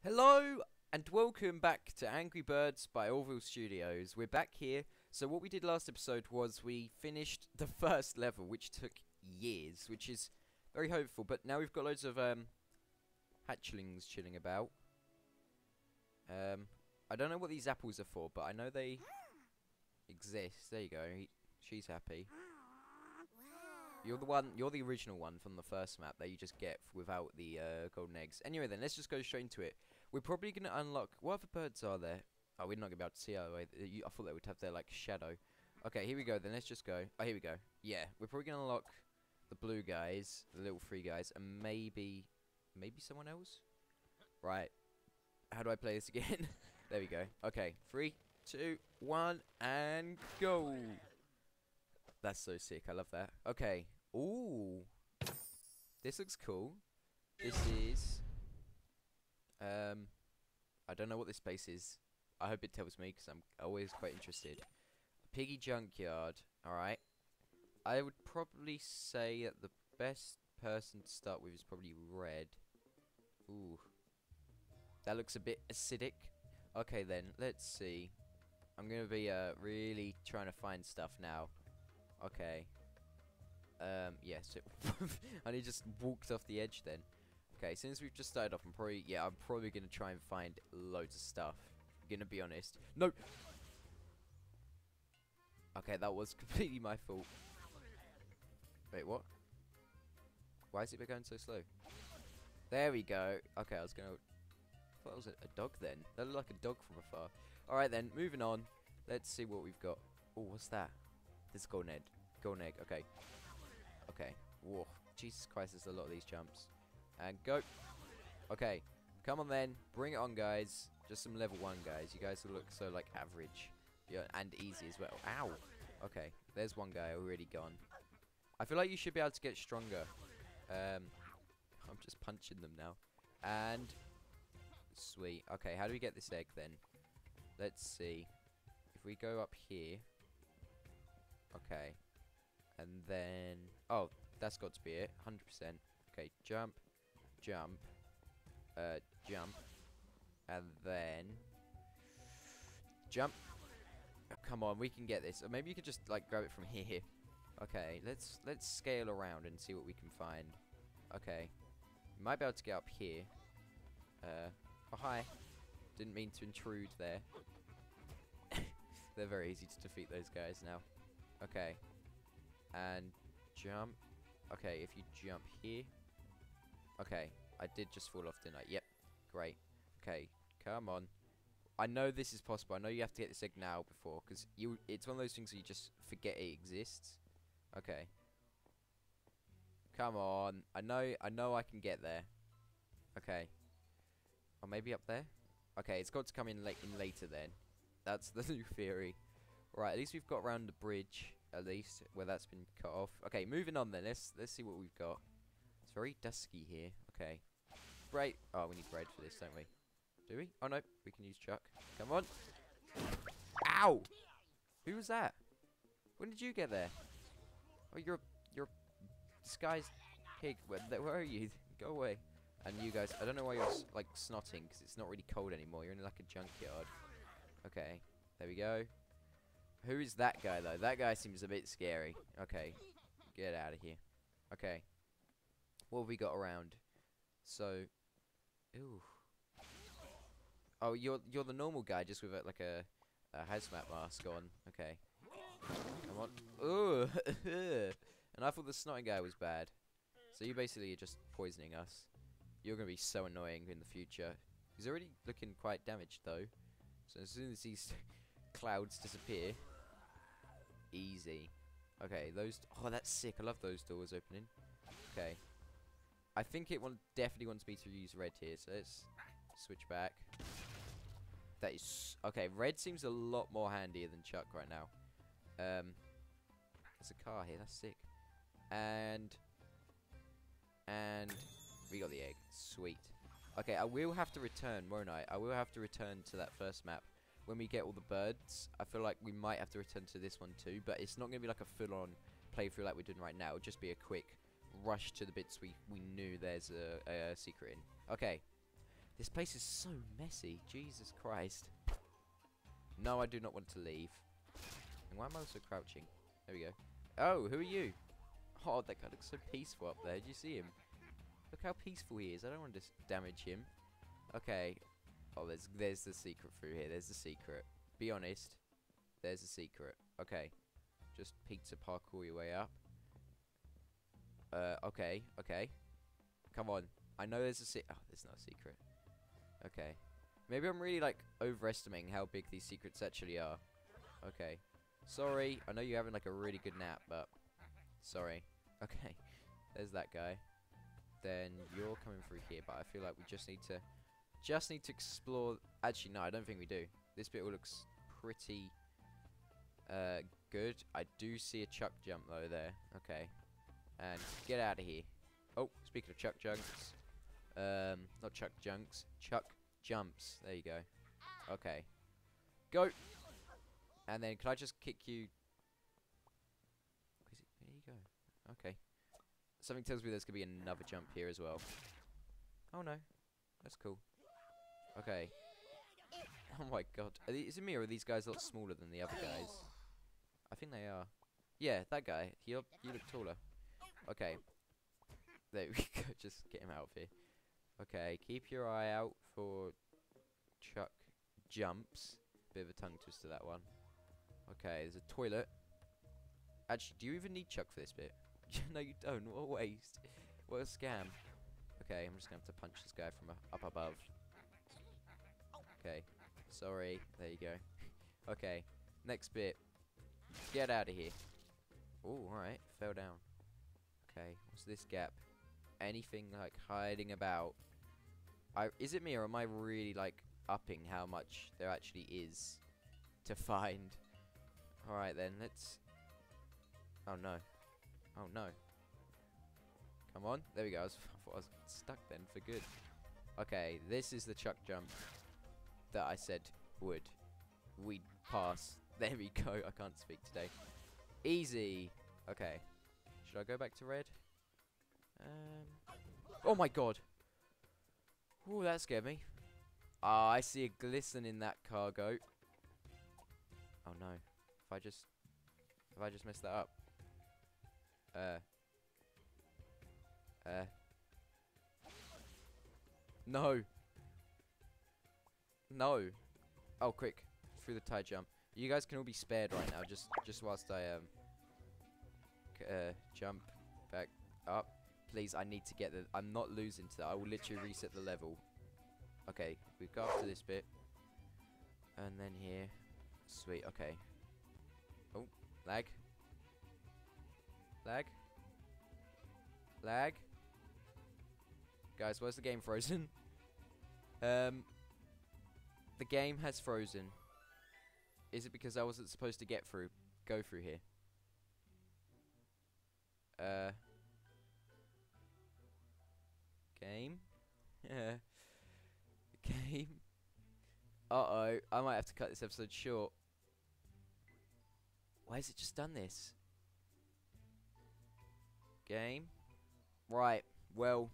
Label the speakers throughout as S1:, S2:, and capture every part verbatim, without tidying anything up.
S1: Hello and welcome back to Angry Birds by Oreville Studios. We're back here. So what we did last episode was we finished the first level, which took years, which is very hopeful. But now we've got loads of um, hatchlings chilling about. Um, I don't know what these apples are for, but I know they exist. There you go. He, she's happy. You're the one. You're the original one from the first map that you just get without the uh, golden eggs. Anyway, then let's just go straight into it. We're probably gonna unlock. What other birds are there? Oh, we're not gonna be able to see. Oh, I thought they would have their like shadow. Okay, here we go. Then let's just go. Oh, here we go. Yeah, we're probably gonna unlock the blue guys, the little free guys, and maybe, maybe someone else. Right. How do I play this again? There we go. Okay, three, two, one, and go. That's so sick. I love that. Okay. Ooh. This looks cool. This is... Um, I don't know what this space is. I hope it tells me, because I'm always quite interested. Piggy Junkyard. Alright. I would probably say that the best person to start with is probably Red. Ooh. That looks a bit acidic. Okay then, let's see. I'm going to be uh, really trying to find stuff now. Okay. Um, yeah, so and he just walked off the edge then. Okay, since we've just started off, I'm probably, yeah, I'm probably going to try and find loads of stuff. I'm going to be honest. No! Okay, that was completely my fault. Wait, what? Why is it going so slow? There we go. Okay, I was going to... I thought it was a, a dog then. That looked like a dog from afar. Alright then, moving on. Let's see what we've got. Oh, what's that? This is golden egg. Golden egg, okay. Okay. Whoa. Jesus Christ, there's a lot of these jumps. And go. Okay. Come on then. Bring it on, guys. Just some level one guys. You guys will look so, like, average. Yeah, and easy as well. Ow. Okay. There's one guy already gone. I feel like you should be able to get stronger. Um, I'm just punching them now. And... Sweet. Okay, how do we get this egg then? Let's see. If we go up here... Okay. And then... Oh, that's got to be it. one hundred percent. Okay, jump. Jump. Uh, jump. And then... Jump. Oh, come on, we can get this. Or maybe you could just, like, grab it from here. Okay, let's let's scale around and see what we can find. Okay. We might be able to get up here. Uh, oh, hi. Didn't mean to intrude there. They're very easy to defeat, those guys, now. Okay. And jump. Okay, if you jump here. Okay, I did just fall off, didn't I? Yep. Great. Okay, come on. I know this is possible. I know you have to get this egg now before, because you it's one of those things that you just forget it exists. Okay. Come on. I know I know I can get there. Okay. Or maybe up there? Okay, it's got to come in late in later then. That's the new theory. Right, at least we've got around the bridge, at least, where that's been cut off. Okay, moving on then. Let's let's see what we've got. It's very dusky here. Okay. Bread. Oh, we need bread for this, don't we? Do we? Oh, no. We can use Chuck. Come on. Ow! Who was that? When did you get there? Oh, you're, you're a disguised pig. Where, where are you? Go away. And you guys, I don't know why you're, like, snotting, because it's not really cold anymore. You're in, like, a junkyard. Okay. There we go. Who is that guy, though? That guy seems a bit scary. Okay. Get out of here. Okay. What have we got around? So... Ooh. Oh, you're you're the normal guy, just with, a, like, a, a hazmat mask on. Okay. Come on. Ooh. And I thought the snotting guy was bad. So you basically are just poisoning us. You're going to be so annoying in the future. He's already looking quite damaged, though. So as soon as these clouds disappear... Easy. Okay, those... Oh, that's sick. I love those doors opening. Okay. I think it want, definitely wants me to use red here, so let's switch back. That is... Okay, red seems a lot more handier than Chuck right now. Um, there's a car here. That's sick. And... And... We got the egg. Sweet. Okay, I will have to return, won't I? I will have to return to that first map. When we get all the birds, I feel like we might have to return to this one too, but it's not going to be like a full-on playthrough like we're doing right now. It'll just be a quick rush to the bits we, we knew there's a, a secret in. Okay. This place is so messy. Jesus Christ. No, I do not want to leave. And why am I also crouching? There we go. Oh, who are you? Oh, that guy looks so peaceful up there. Did you see him? Look how peaceful he is. I don't want to just damage him. Okay. Oh, there's there's the secret through here. There's the secret. Be honest. There's a secret. Okay. Just pizza parkour your way up. Uh, okay, okay. Come on. I know there's a se- Oh, there's no secret. Okay. Maybe I'm really, like, overestimating how big these secrets actually are. Okay. Sorry. I know you're having, like, a really good nap, but... Sorry. Okay. There's that guy. Then you're coming through here, but I feel like we just need to... Just need to explore... Actually, no, I don't think we do. This bit looks pretty... Uh, good. I do see a chuck jump, though, there. Okay. And get out of here. Oh, speaking of chuck junks. Um, not chuck junks. Chuck jumps. There you go. Okay. Go! And then, can I just kick you... Is it? There you go. Okay. Something tells me there's going to be another jump here as well. Oh, no. That's cool. Okay. Oh, my God. Are these, is it me, or are these guys a lot smaller than the other guys? I think they are. Yeah, that guy. You you look taller. Okay. There we go. Just get him out of here. Okay. Keep your eye out for chuck jumps. Bit of a tongue twister, that one. Okay. There's a toilet. Actually, do you even need chuck for this bit? No, you don't. What a waste. What a scam. Okay. I'm just going to have to punch this guy from uh, up above. Okay. Sorry. There you go. Okay. Next bit. Get out of here. Oh, alright. Fell down. Okay. What's this gap? Anything, like, hiding about? I Is it me, or am I really, like, upping how much there actually is to find? Alright, then. Let's... Oh, no. Oh, no. Come on. There we go. I, was, I thought I was stuck then for good. Okay. This is the chuck jump that I said would. We'd pass. There we go. I can't speak today. Easy. Okay. Should I go back to red? Um. Oh my God. Oh, that scared me. Ah, I see a glisten in that cargo. Oh no. If I just, if I just messed that up. Uh. Uh. No. No. Oh, quick. Through the tie jump. You guys can all be spared right now, just just whilst I um c uh, jump back up. Please, I need to get the... I'm not losing to that. I will literally reset the level. Okay, we've got up to this bit. And then here. Sweet, okay. Oh, lag. Lag. Lag. Guys, where's the game frozen? um, The game has frozen. Is it because I wasn't supposed to get through, go through here? Uh. Game? Yeah. Game? Uh-oh. I might have to cut this episode short. Why has it just done this? Game? Right. Well.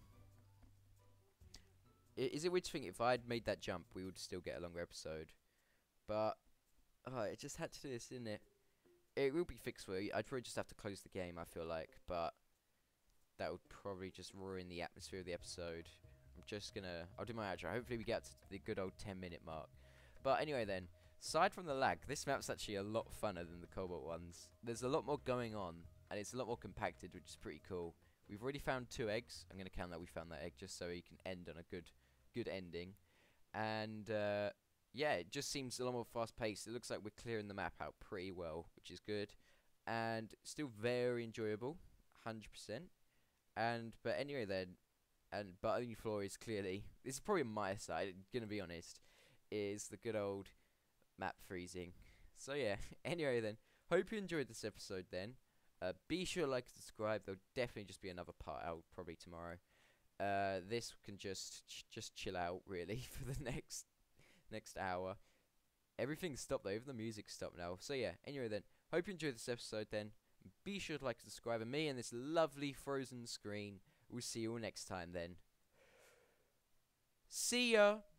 S1: I is it weird to think if I'd made that jump, we would still get a longer episode? But... Oh, it just had to do this, didn't it? It will be fixed for you. I'd probably just have to close the game, I feel like. But that would probably just ruin the atmosphere of the episode. I'm just gonna... I'll do my outro. Hopefully we get to the good old ten minute mark. But anyway then, aside from the lag, this map's actually a lot funner than the Cobalt ones. There's a lot more going on, and it's a lot more compacted, which is pretty cool. We've already found two eggs. I'm gonna count that we found that egg, just so you can end on a good, good ending. And, uh... yeah, it just seems a lot more fast-paced. It looks like we're clearing the map out pretty well, which is good. And still very enjoyable, one hundred percent. And, but anyway then, and but only flaw is clearly, this is probably my side, gonna be honest, is the good old map freezing. So yeah, anyway then, hope you enjoyed this episode then. Uh, be sure to like and subscribe. There'll definitely just be another part out probably tomorrow. Uh, this can just, ch just chill out really for the next... next hour. Everything's stopped though, even the music's stopped now. So yeah, anyway then, hope you enjoyed this episode then. Be sure to like and subscribe, and me and this lovely frozen screen. We'll see you all next time then. See ya!